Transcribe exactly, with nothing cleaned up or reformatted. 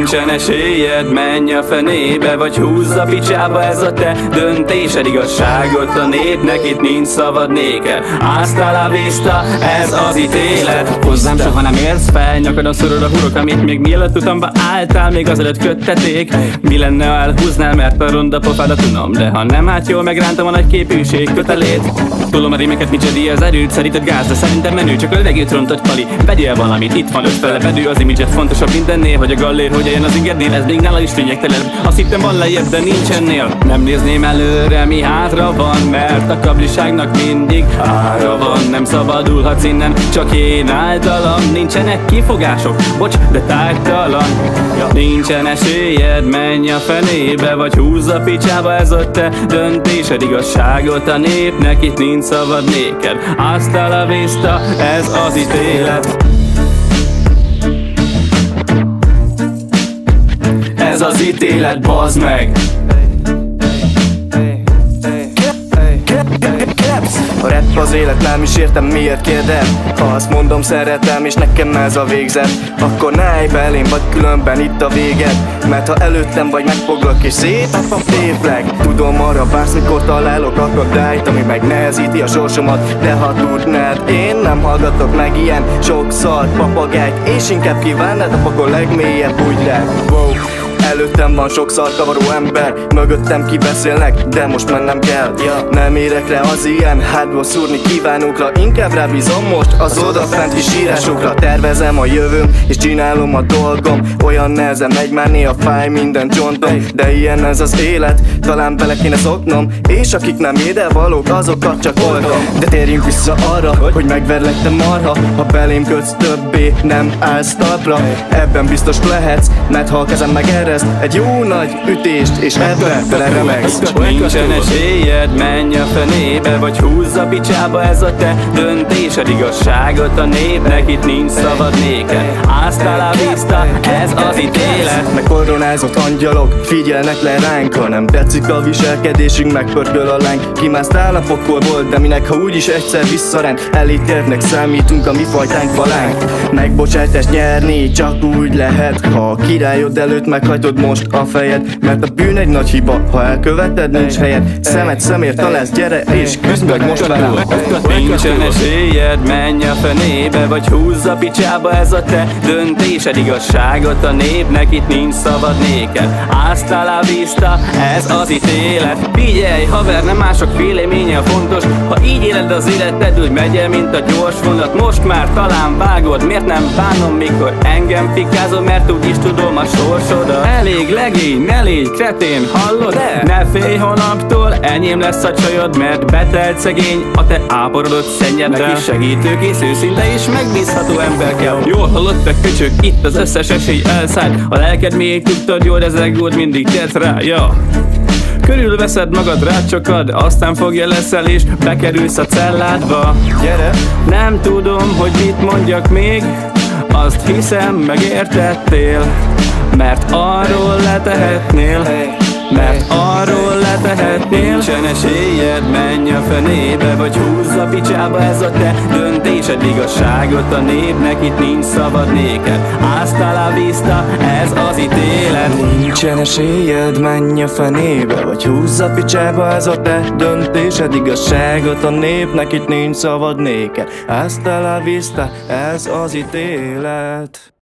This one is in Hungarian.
Nincsen esélyed, menj a fenébe, vagy húzz a picsába, ez a te döntésed. Igazságot a népnek, itt nincs szabad néked. Hasta la vista, ez az ítélet. Hozzám soha nem érsz fel, nyakadon szorod a hurok, amit még mielőtt utamba álltál, még azelőtt kötteték. Mi lenne, ha elhúznál, mert a ronda pofádat unom, de ha nem, hát jól megrántam a nagy képűség kötelét. Tudom a rímeket, mit zsedi az erőt, szerinted gáz, de szerintem menő, csak a levegőt rontott pali. Vegyél valamit, itt van ötfele bedő, az imidzset fontosabb mindennél, hogy a gallér hogy eljön az ingednél, ez még nála is lényegtelen. Azt hittem van lejjebb, de nincsennél. Nem nézném előre, mi hátra van, mert a kabliságnak mindig ára van. Nem szabadulhatsz innen, csak én általam. Nincsenek kifogások, bocs, de tártalan. Nincsen esélyed, menj a fenébe, vagy húzz a picsába, ez a te döntésed. Igazságot a népnek, itt nincs szabad néked. Hasta la vista, ez az ítélet. Ez az ítélet, bazd meg! A rap az élet, nem is értem miért kérdem. Ha azt mondom szeretem és nekem ez a végzet, akkor ne állj belém, vagy különben itt a véged. Mert ha előttem vagy, megfoglak és széttéplek. Tudom, arra vársz, mikor találok akadályt, ami megnehezíti a sorsomat. De ha tudnád, én nem hallgatok meg ilyen sok szar papagájt, és inkább kívánnad a pakol legmélyebb bugyrát. Wow. Előttem van sok szarkavaró ember, mögöttem kibeszélnek, de most mennem kell. Nem érek rá az ilyen hátból szúrni kívánókra, inkább rábízom most az odafenti sírásokra. Tervezem a jövőm és csinálom a dolgom, olyan nehezen megy már néha fáj minden csontom. De ilyen ez az élet, talán bele kéne szoknom, és akik nem ide valók, azokat csak oldom. De térjünk vissza arra, hogy megverlek te marha, ha belém kötsz többé nem állsz talpra. Ebben biztos lehetsz, mert ha a kezem megereszt egy jó nagy ütést, és ebben beleremegsz. Nincsen esélyed, menj a fenébe, vagy húzz a picsába, ez a te döntésed. Igazságot a népnek, itt nincs szabad néked. Hasta la vista, ez az ítélet. Meg koronázott angyalok figyelnek le ránk, ha nem tetszik a viselkedésünk, megpörköl a láng. Kimásztál a pokolból, de minek, ha úgyis egyszer visszarend. Elítéltnek számítunk, a mi fajtánk falánk. Megbocsátást nyerni csak úgy lehet, ha a királyod előtt meghajtod most a fejed, mert a bűn egy nagy hiba, ha elköveted, nincs helyed. Szemed szemért találsz, gyere és küzd meg most velem. Nincsen esélyed, menj a fenébe, vagy húzz a picsába, ez a te döntésed. Igazságot a népnek, itt nincs szabad néked. Hasta la vista, ez az ítélet. Figyelj, haver, nem mások véleménye a fontos. Ha így éled az életed, úgy megy el, mint a gyors vonat. Most már talán vágod, miért nem bánom, mikor engem pikázol, mert úgyis tudom a sorsodat. Elég legény, ne légy kretén, hallod? De. Ne félj holnaptól, enyém lesz a csajod, mert betelt szegény a te áporodott szennyeddel. Neki segítőkész, őszinte és megbízható ember kell. Jól hallott te köcsög, itt az összes esély elszállt. A lelked még tudtad jól, ez egód mindig tért rá, ja. Körülveszed magad, rácsokad, aztán fogja leszel és bekerülsz a celládba. Gyere! Nem tudom, hogy mit mondjak még, azt hiszem megértettél, mert arról letehetnél, mert arról letehetnél. Nincsen esélyed, menj a fenébe, vagy húzz a picsába, ez a te döntésed. Igazságot a népnek, itt nincs szabad néked. Hasta la vista, ez az ítélet. Nincsen esélyed, menj a fenébe, vagy húzz a picsába, ez a te döntésed. Igazságot a népnek, itt nincs szabad néked. Hasta la vista, ez az ítélet.